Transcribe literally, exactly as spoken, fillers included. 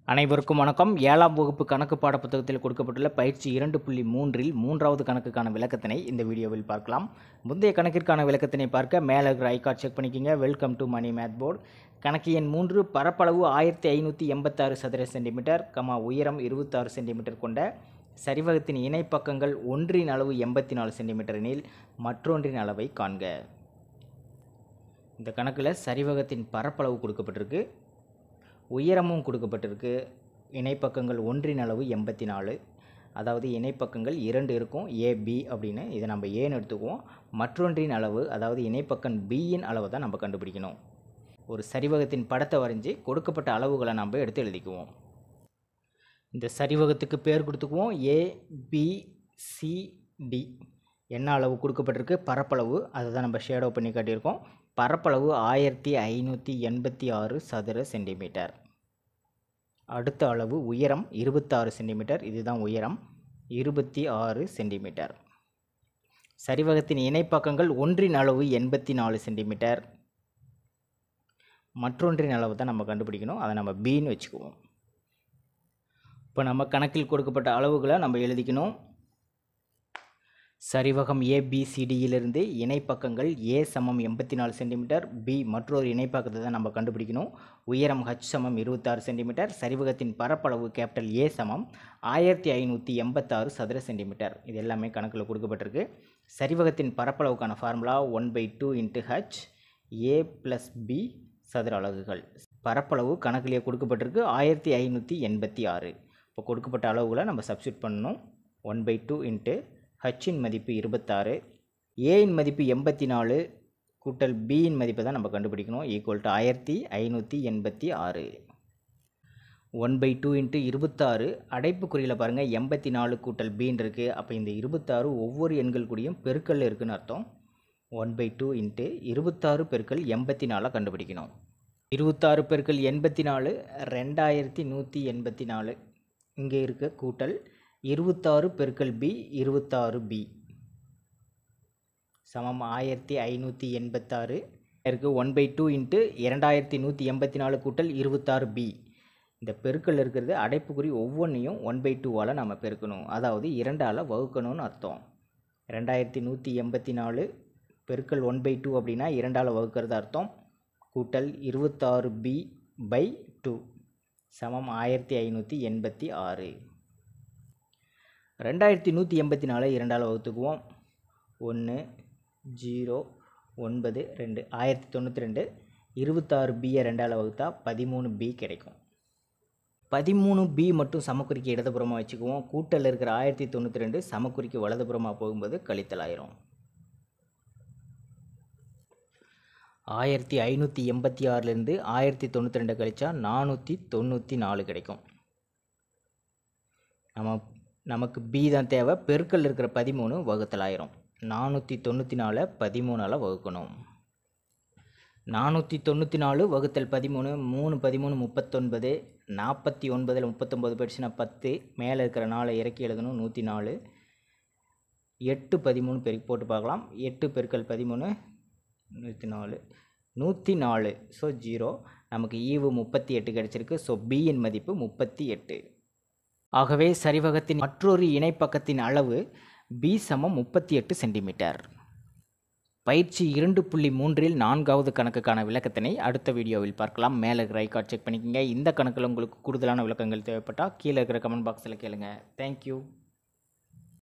அனைவருக்கும் வணக்கம். ஏழாம் வகுப்பு கணக்கு பாடப்புத்தகத்தில் கொடுக்கப்பட்டுள்ள பயிற்சி இரண்டு புள்ளி மூன்றில் மூன்றாவது கணக்குக்கான விளக்கத்தினை இந்த வீடியோவில் பார்க்கலாம். முந்தைய கணக்கிற்கான விளக்கத்தினை பார்க்க மேலே இருக்கிற ஐகார்ட் செக் பண்ணிக்கோங்க. Welcome to Mani math board. கணக்கு எண் மூன்று, பரப்பளவு ஆயிரத்தி ஐநூற்றி எண்பத்தாறு சதுர சென்டிமீட்டர், கமா உயரம் இருபத்தாறு சென்டிமீட்டர் கொண்ட சரிவகத்தின் இணைப்பக்கங்கள் ஒன்றின் அளவு எண்பத்தி நாலு சென்டிமீட்டர் எனில் மற்றொன்றின் அளவை காண்க. இந்த கணக்கில் சரிவகத்தின் பரப்பளவு கொடுக்கப்பட்டிருக்கு, உயரமும் கொடுக்கப்பட்டிருக்கு. இணைப்பக்கங்கள் ஒன்றின் அளவு எண்பத்தி நாலு, அதாவது இணைப்பக்கங்கள் இரண்டு இருக்கும், ஏ பி அப்படின்னு. இதை நம்ம ஏன்னு எடுத்துக்குவோம். மற்றொன்றின் அளவு, அதாவது இணைப்பக்கம் பியின் அளவை தான் நம்ம கண்டுபிடிக்கணும். ஒரு சரிவகத்தின் படத்தை வரைஞ்சி கொடுக்கப்பட்ட அளவுகளை நம்ம எடுத்து எழுதிக்குவோம். இந்த சரிவகத்துக்கு பேர் கொடுத்துக்குவோம் ஏ பி சி டி. என்ன அளவு கொடுக்கப்பட்டிருக்கு? பரப்பளவு. அதை தான் நம்ம ஷேடோ பண்ணி காட்டியிருக்கோம். பரப்பளவு ஆயிரத்தி ஐநூற்றி எண்பத்தி ஆறு சதுர சென்டிமீட்டர். அடுத்த அளவு உயரம் இருபத்தாறு சென்டிமீட்டர். இதுதான் உயரம், இருபத்தி ஆறு சென்டிமீட்டர். சரிவகத்தின் இணைப்பக்கங்கள் ஒன்றின் அளவு எண்பத்தி நாலு சென்டிமீட்டர். மற்றொன்றின் அளவு தான் நம்ம கண்டுபிடிக்கணும். அதை நம்ம பின்னு வச்சுக்குவோம். இப்போ நம்ம கணக்கில் கொடுக்கப்பட்ட அளவுகளை நம்ம எழுதிக்கணும். சரிவகம் ஏபிசிடியிலிருந்து இணைப்பக்கங்கள் ஏ சமம் எண்பத்தி நாலு சென்டிமீட்டர், பி மற்றொரு இணைப்பக்கத்தை தான் நம்ம கண்டுபிடிக்கணும். உயரம் ஹச் சமம் இருபத்தாறு சென்டிமீட்டர். சரிவகத்தின் பரப்பளவு கேபிட்டல் ஏ சமம் ஆயிரத்தி ஐநூற்றி எண்பத்தாறு சதுர சென்டிமீட்டர். இது எல்லாமே கணக்கில் கொடுக்கப்பட்டிருக்கு. சரிவகத்தின் பரப்பளவுக்கான formula one by two into H A plus B சதுர அலகுகள். பரப்பளவு கணக்கிலேயே கொடுக்கப்பட்டிருக்கு ஆயிரத்தி ஐநூற்றி எண்பத்தி ஆறு. இப்போ கொடுக்கப்பட்ட அளவுகளை நம்ம சப்ஸ்டியூட் பண்ணணும். ஒன் பை டூ இன்ட்டு ஹச்சின் மதிப்பு இருபத்தாறு, ஏயின் மதிப்பு எண்பத்தி நாலு கூட்டல் பியின் மதிப்பை தான் நம்ம கண்டுபிடிக்கணும். ஈக்குவல் டு ஆயிரத்தி ஐநூற்றி எண்பத்தி ஆறு. ஒன் பை டூ இன்ட்டு இருபத்தாறு, அடைப்புக்குறியில் பாருங்கள் எண்பத்தி நாலு கூட்டல் பின்னு இருக்குது. அப்போ இந்த இருபத்தாறு ஒவ்வொரு எண்கள் கூடியும் பெருக்கல் இருக்குதுன்னு அர்த்தம். ஒன் பை டூ இன்ட்டு இருபத்தாறு பெருக்கல் எண்பத்தி நாலாக கண்டுபிடிக்கணும். இருபத்தாறு பெருக்கல் எண்பத்தி நாலு ரெண்டாயிரத்தி நூற்றி எண்பத்தி நாலு. இங்கே இருக்க கூட்டல் இருபத்தாறு பெருக்கல் பி இருபத்தாறு பி சமம் ஆயிரத்தி ஐநூற்றி எண்பத்தாறு இருக்குது. ஒன் பை டூ இன்ட்டு இரண்டாயிரத்தி நூற்றி எண்பத்தி நாலு கூட்டல் இருபத்தாறு பி. இந்த பெருக்கல் இருக்கிறது அடைப்புக்குறி ஒவ்வொன்றையும் ஒன் பை டூவால் நம்ம பெருக்கணும், அதாவது இரண்டால் வகுக்கணும்னு அர்த்தம். ரெண்டாயிரத்தி நூற்றி எண்பத்தி நாலு பெருக்கல் ஒன் பை டூ அப்படின்னா இரண்டால் வகுக்கிறது அர்த்தம். கூட்டல் இருபத்தாறு பி பை டூ சமம் ஆயிரத்தி ஐநூற்றி எண்பத்தி ஆறு. ரெண்டாயிரத்தி நூற்றி எண்பத்தி நாலு இரண்டால் வகுத்துக்குவோம். ஒன்று ஜீரோ ஒன்பது ரெண்டு, ஆயிரத்தி தொண்ணூற்றி ரெண்டு. இருபத்தாறு பியை ரெண்டால் வகுத்தா பதிமூணு பி கிடைக்கும். பதிமூணு பி மட்டும் சமக்குறிக்கு இடதுபுறமாக வச்சுக்குவோம். கூட்டல் இருக்கிற ஆயிரத்தி தொண்ணூற்றி ரெண்டு சமக்குறிக்கு வலதுபுறமாக போகும்போது கழித்தல் ஆயிரும். ஆயிரத்தி ஐநூற்றி எண்பத்தி ஆறுலேருந்து ஆயிரத்தி தொண்ணூற்றி ரெண்டு கழிச்சா நானூற்றி தொண்ணூற்றி நாலு கிடைக்கும். நம்ம நமக்கு பி தான் தேவை. பெருக்கல் இருக்கிற பதிமூணு வகுத்தல் ஆயிரும். நானூற்றி தொண்ணூற்றி நாலு பதிமூணால் வகுக்கணும். நானூற்றி தொண்ணூற்றி நாலு வகுத்தல் பதிமூணு, மூணு பதிமூணு முப்பத்தொன்பது. நாற்பத்தி ஒன்பதில் முப்பத்தொம்பது போயிடுச்சுன்னா பத்து. மேலே இருக்கிற நாளை இறக்கி எழுதணும். நூற்றி நாலு. எட்டு பதிமூணு பெருக்கி போட்டு பார்க்கலாம். எட்டு பெருக்கல் பதிமூணு நூற்றி நாலு, நூற்றி நாலு. So zero. நமக்கு ஈவு முப்பத்தி எட்டு கிடச்சிருக்கு. ஸோ பியின் மதிப்பு முப்பத்தி எட்டு. ஆகவே சரிவகத்தின் மற்றொரு இணைப்பக்கத்தின் அளவு பி சமம் முப்பத்தி எட்டு சென்டிமீட்டர். பயிற்சி இரண்டு புள்ளி மூன்றில் நான்காவது கணக்குக்கான விளக்கத்தினை அடுத்த வீடியோவில் பார்க்கலாம். மேலே இருக்கிற ஐகார்ட் செக் பண்ணிக்கோங்க. இந்த கணக்கில் உங்களுக்கு கூடுதலான விளக்கங்கள் தேவைப்பட்டால் கீழே இருக்கிற கமெண்ட் பாக்ஸில் கேளுங்க. தேங்க்யூ.